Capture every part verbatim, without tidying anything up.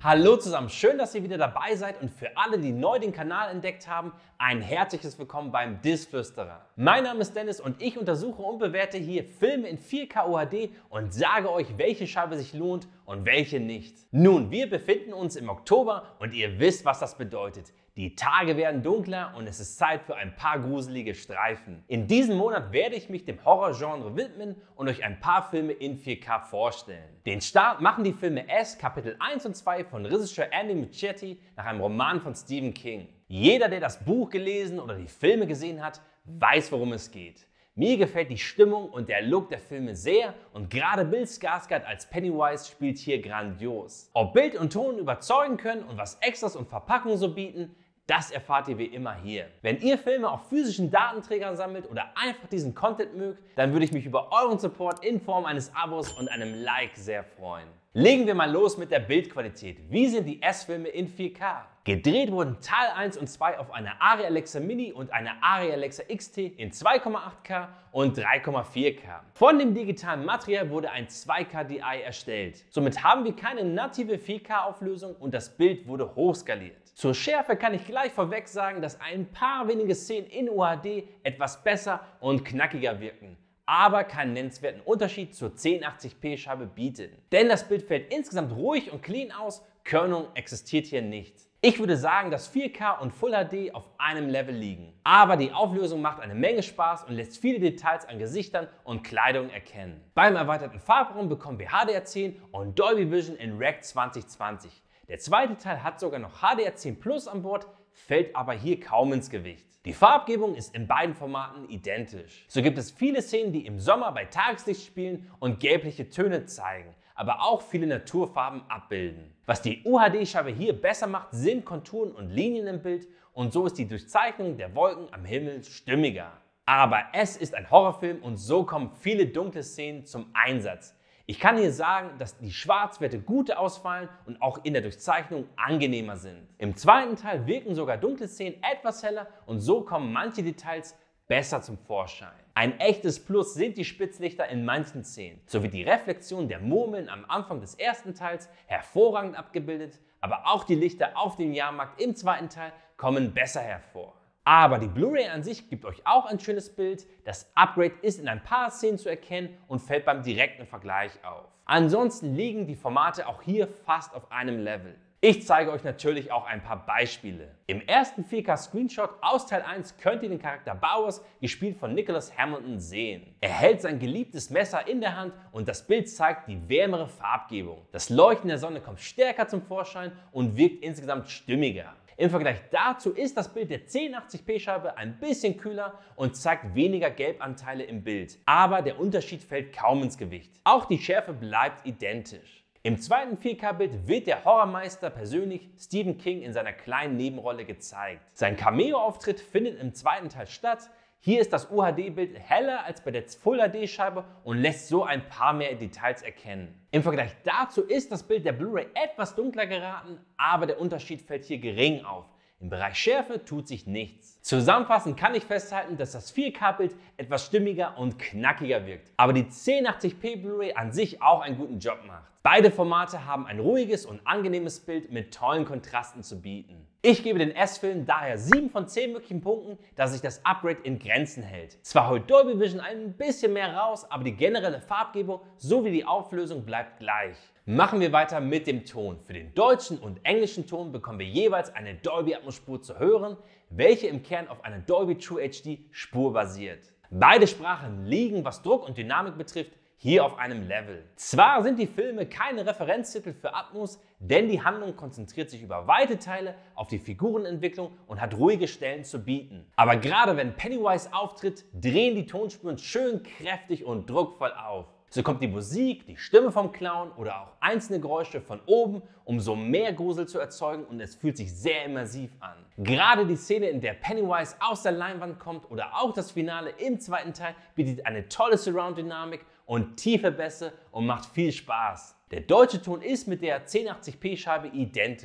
Hallo zusammen, schön, dass ihr wieder dabei seid und für alle, die neu den Kanal entdeckt haben, ein herzliches Willkommen beim Disflüsterer. Mein Name ist Dennis und ich untersuche und bewerte hier Filme in vier K U H D und sage euch, welche Scheibe sich lohnt und welche nicht. Nun, wir befinden uns im Oktober und ihr wisst, was das bedeutet. Die Tage werden dunkler und es ist Zeit für ein paar gruselige Streifen. In diesem Monat werde ich mich dem Horrorgenre widmen und euch ein paar Filme in vier K vorstellen. Den Start machen die Filme S, Kapitel eins und zwei von Regisseur Andy Muschietti nach einem Roman von Stephen King. Jeder, der das Buch gelesen oder die Filme gesehen hat, weiß, worum es geht. Mir gefällt die Stimmung und der Look der Filme sehr und gerade Bill Skarsgård als Pennywise spielt hier grandios. Ob Bild und Ton überzeugen können und was Extras und Verpackungen so bieten, das erfahrt ihr wie immer hier. Wenn ihr Filme auf physischen Datenträgern sammelt oder einfach diesen Content mögt, dann würde ich mich über euren Support in Form eines Abos und einem Like sehr freuen. Legen wir mal los mit der Bildqualität. Wie sind die S-Filme in vier K? Gedreht wurden Teil eins und zwei auf einer Arri Alexa Mini und einer Arri Alexa X T in zwei Komma acht K und drei Komma vier K. Von dem digitalen Material wurde ein zwei K D I erstellt. Somit haben wir keine native vier K Auflösung und das Bild wurde hochskaliert. Zur Schärfe kann ich gleich vorweg sagen, dass ein paar wenige Szenen in U H D etwas besser und knackiger wirken, aber keinen nennenswerten Unterschied zur zehn achtzig p Scheibe bieten. Denn das Bild fällt insgesamt ruhig und clean aus, Körnung existiert hier nicht. Ich würde sagen, dass vier K und Full H D auf einem Level liegen. Aber die Auflösung macht eine Menge Spaß und lässt viele Details an Gesichtern und Kleidung erkennen. Beim erweiterten Farbraum bekommen wir H D R zehn und Dolby Vision in Rec zwanzig zwanzig. Der zweite Teil hat sogar noch H D R zehn Plus an Bord, fällt aber hier kaum ins Gewicht. Die Farbgebung ist in beiden Formaten identisch. So gibt es viele Szenen, die im Sommer bei Tageslicht spielen und gelbliche Töne zeigen, aber auch viele Naturfarben abbilden. Was die U H D-Scheibe hier besser macht, sind Konturen und Linien im Bild und so ist die Durchzeichnung der Wolken am Himmel stimmiger. Aber es ist ein Horrorfilm und so kommen viele dunkle Szenen zum Einsatz. Ich kann hier sagen, dass die Schwarzwerte gut ausfallen und auch in der Durchzeichnung angenehmer sind. Im zweiten Teil wirken sogar dunkle Szenen etwas heller und so kommen manche Details besser zum Vorschein. Ein echtes Plus sind die Spitzlichter in manchen Szenen, sowie die Reflexion der Murmeln am Anfang des ersten Teils hervorragend abgebildet, aber auch die Lichter auf dem Jahrmarkt im zweiten Teil kommen besser hervor. Aber die Blu-ray an sich gibt euch auch ein schönes Bild. Das Upgrade ist in ein paar Szenen zu erkennen und fällt beim direkten Vergleich auf. Ansonsten liegen die Formate auch hier fast auf einem Level. Ich zeige euch natürlich auch ein paar Beispiele. Im ersten vier K Screenshot aus Teil eins könnt ihr den Charakter Bowers, gespielt von Nicholas Hamilton, sehen. Er hält sein geliebtes Messer in der Hand und das Bild zeigt die wärmere Farbgebung. Das Leuchten der Sonne kommt stärker zum Vorschein und wirkt insgesamt stimmiger. Im Vergleich dazu ist das Bild der zehn achtzig p Scheibe ein bisschen kühler und zeigt weniger Gelbanteile im Bild. Aber der Unterschied fällt kaum ins Gewicht. Auch die Schärfe bleibt identisch. Im zweiten vier K Bild wird der Horrormeister persönlich Stephen King in seiner kleinen Nebenrolle gezeigt. Sein Cameo-Auftritt findet im zweiten Teil statt. Hier ist das U H D-Bild heller als bei der Full H D-Scheibe und lässt so ein paar mehr Details erkennen. Im Vergleich dazu ist das Bild der Blu-ray etwas dunkler geraten, aber der Unterschied fällt hier gering auf. Im Bereich Schärfe tut sich nichts. Zusammenfassend kann ich festhalten, dass das vier K Bild etwas stimmiger und knackiger wirkt, aber die zehn achtzig p Blu-ray an sich auch einen guten Job macht. Beide Formate haben ein ruhiges und angenehmes Bild mit tollen Kontrasten zu bieten. Ich gebe den S-Film daher sieben von zehn möglichen Punkten, da sich das Upgrade in Grenzen hält. Zwar holt Dolby Vision ein bisschen mehr raus, aber die generelle Farbgebung sowie die Auflösung bleibt gleich. Machen wir weiter mit dem Ton. Für den deutschen und englischen Ton bekommen wir jeweils eine Dolby Atmos Spur zu hören, welche im Kern auf einer Dolby True H D Spur basiert. Beide Sprachen liegen, was Druck und Dynamik betrifft, hier auf einem Level. Zwar sind die Filme keine Referenztitel für Atmos, denn die Handlung konzentriert sich über weite Teile auf die Figurenentwicklung und hat ruhige Stellen zu bieten. Aber gerade wenn Pennywise auftritt, drehen die Tonspuren schön kräftig und druckvoll auf. So kommt die Musik, die Stimme vom Clown oder auch einzelne Geräusche von oben, um so mehr Grusel zu erzeugen und es fühlt sich sehr immersiv an. Gerade die Szene, in der Pennywise aus der Leinwand kommt oder auch das Finale im zweiten Teil bietet eine tolle Surround-Dynamik und tiefe Bässe und macht viel Spaß. Der deutsche Ton ist mit der zehn achtzig p Scheibe identisch.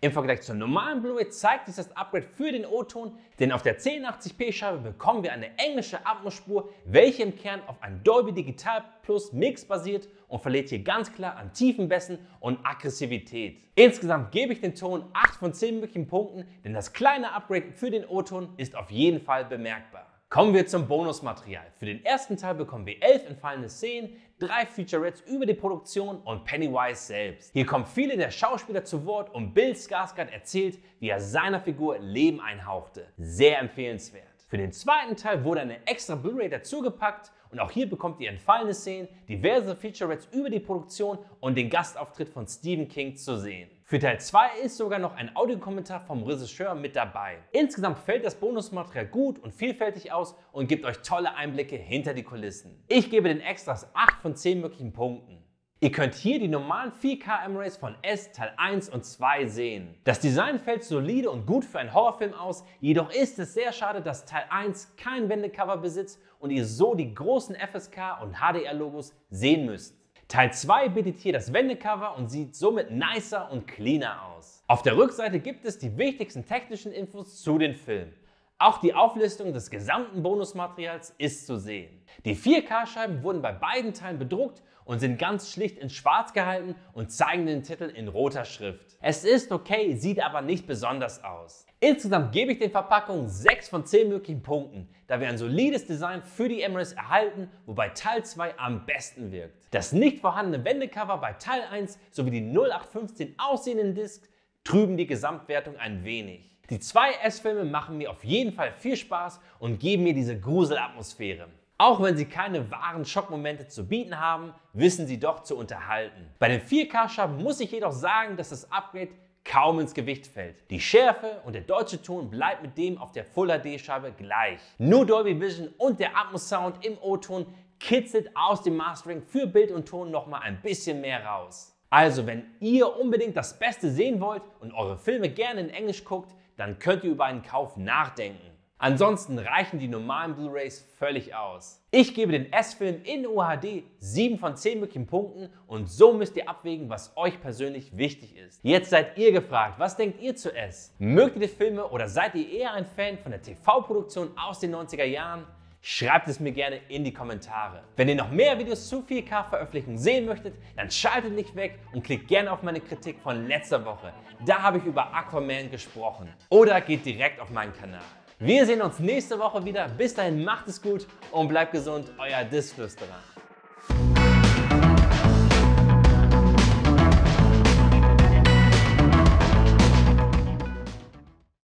Im Vergleich zur normalen Blu-ray zeigt sich das Upgrade für den O-Ton, denn auf der zehn achtzig p Scheibe bekommen wir eine englische Atmos-Spur, welche im Kern auf einem Dolby Digital Plus Mix basiert und verleiht hier ganz klar an Tiefenbässen und Aggressivität. Insgesamt gebe ich den Ton acht von zehn möglichen Punkten, denn das kleine Upgrade für den O-Ton ist auf jeden Fall bemerkbar. Kommen wir zum Bonusmaterial. Für den ersten Teil bekommen wir elf entfallene Szenen, drei Featurettes über die Produktion und Pennywise selbst. Hier kommen viele der Schauspieler zu Wort und Bill Skarsgård erzählt, wie er seiner Figur Leben einhauchte. Sehr empfehlenswert. Für den zweiten Teil wurde eine extra Blu-ray dazugepackt und auch hier bekommt ihr entfallene Szenen, diverse Featurettes über die Produktion und den Gastauftritt von Stephen King zu sehen. Für Teil zwei ist sogar noch ein Audiokommentar vom Regisseur mit dabei. Insgesamt fällt das Bonusmaterial gut und vielfältig aus und gibt euch tolle Einblicke hinter die Kulissen. Ich gebe den Extras acht von zehn möglichen Punkten. Ihr könnt hier die normalen vier K M-Rays von S Teil eins und zwei sehen. Das Design fällt solide und gut für einen Horrorfilm aus, jedoch ist es sehr schade, dass Teil eins kein Wendecover besitzt und ihr so die großen F S K und H D R-Logos sehen müsst. Teil zwei bietet hier das Wendecover und sieht somit nicer und cleaner aus. Auf der Rückseite gibt es die wichtigsten technischen Infos zu den Filmen. Auch die Auflistung des gesamten Bonusmaterials ist zu sehen. Die vier K Scheiben wurden bei beiden Teilen bedruckt und sind ganz schlicht in schwarz gehalten und zeigen den Titel in roter Schrift. Es ist okay, sieht aber nicht besonders aus. Insgesamt gebe ich den Verpackungen sechs von zehn möglichen Punkten, da wir ein solides Design für die M-Rays erhalten, wobei Teil zwei am besten wirkt. Das nicht vorhandene Wendecover bei Teil eins sowie die null acht fünfzehn aussehenden Discs trüben die Gesamtwertung ein wenig. Die zwei S-Filme machen mir auf jeden Fall viel Spaß und geben mir diese Gruselatmosphäre. Auch wenn sie keine wahren Schockmomente zu bieten haben, wissen sie doch zu unterhalten. Bei den vier K Scheiben muss ich jedoch sagen, dass das Upgrade kaum ins Gewicht fällt. Die Schärfe und der deutsche Ton bleibt mit dem auf der Full H D Scheibe gleich. Nur Dolby Vision und der Atmos Sound im O-Ton kitzelt aus dem Mastering für Bild und Ton nochmal ein bisschen mehr raus. Also wenn ihr unbedingt das Beste sehen wollt und eure Filme gerne in Englisch guckt, dann könnt ihr über einen Kauf nachdenken. Ansonsten reichen die normalen Blu-Rays völlig aus. Ich gebe den S-Film in U H D sieben von zehn möglichen Punkten und so müsst ihr abwägen, was euch persönlich wichtig ist. Jetzt seid ihr gefragt, was denkt ihr zu S? Mögt ihr die Filme oder seid ihr eher ein Fan von der T V-Produktion aus den neunziger Jahren? Schreibt es mir gerne in die Kommentare. Wenn ihr noch mehr Videos zu vier K-Veröffentlichungen sehen möchtet, dann schaltet nicht weg und klickt gerne auf meine Kritik von letzter Woche. Da habe ich über Aquaman gesprochen. Oder geht direkt auf meinen Kanal. Wir sehen uns nächste Woche wieder. Bis dahin macht es gut und bleibt gesund, euer Disflüsterer.